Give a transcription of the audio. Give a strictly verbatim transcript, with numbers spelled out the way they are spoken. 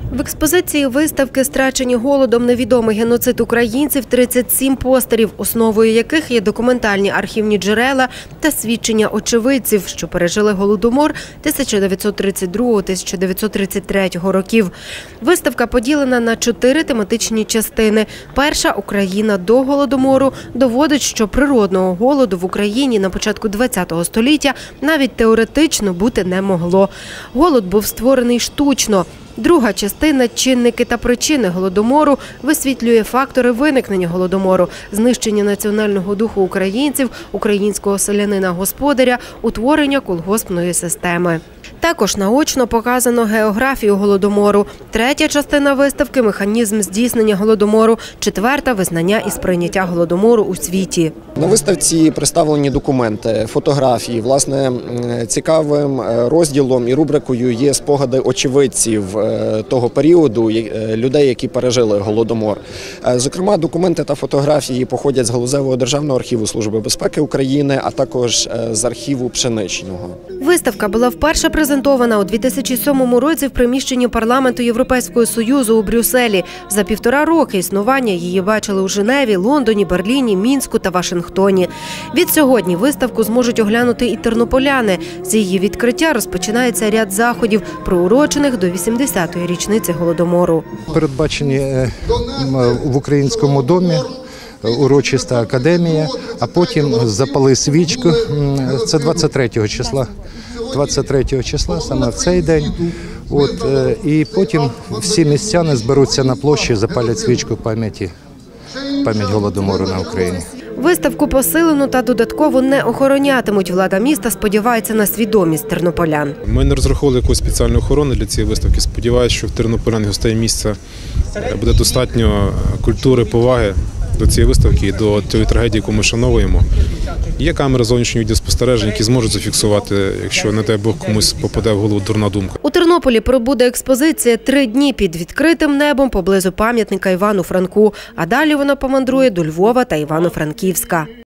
В експозиції виставки «Страчені голодом. Невідомий геноцид українців» тридцять сім постерів, основою яких є документальні архівні джерела та свідчення очевидців, що пережили Голодомор тисяча дев'ятсот тридцять другого - тисяча дев'ятсот тридцять третього років. Виставка поділена на чотири тематичні частини. Перша – «Україна до Голодомору» доводить, що природного голоду в Україні на початку ХХ століття навіть теоретично бути не могло. Голод був створений штучно. Друга частина «Чинники та причини Голодомору» висвітлює фактори виникнення Голодомору, знищення національного духу українців, українського селянина-господаря, утворення колгоспної системи. Також наочно показано географію Голодомору. Третя частина виставки – «Механізм здійснення Голодомору». Четверта – «Визнання і сприйняття Голодомору у світі». На виставці представлені документи, фотографії. Власне, цікавим розділом і рубрикою є спогади очевидців того періоду, людей, які пережили Голодомор. Зокрема, документи та фотографії походять з Галузевого державного архіву Служби безпеки України, а також з архіву Пшеничного. Виставка була вперше презентована у дві тисячі сьомому році в приміщенні парламенту Європейського Союзу у Брюсселі. За півтора роки існування її бачили у Женеві, Лондоні, Берліні, Мінську та Вашингтоні. Від сьогодні виставку зможуть оглянути і тернополяни. З її відкриття розпочинається ряд заходів, приурочених до вісімдесятої річниці Голодомору. Передбачені в Українському домі урочиста академія, а потім запали свічку, це двадцять третього числа. двадцять третього числа, саме в цей день. От, і потім всі містяни зберуться на площі, запалять свічку пам'яті, пам'ять Голодомору на Україні. Виставку посилену та додатково не охоронятимуть. Влада міста сподівається на свідомість тернополян. Ми не розраховували якусь спеціальну охорону для цієї виставки. Сподіваюся, що в тернополян гостей місця буде достатньо культури, поваги до цієї виставки і до тієї трагедії, яку ми шановуємо. Є камери зовнішнього відеоспостереження, які зможуть зафіксувати, якщо, не дай Бог, комусь попаде в голову дурна думка. У Тернополі пробуде експозиція три дні під відкритим небом поблизу пам'ятника Івану Франку, а далі вона помандрує до Львова та Івано-Франківська.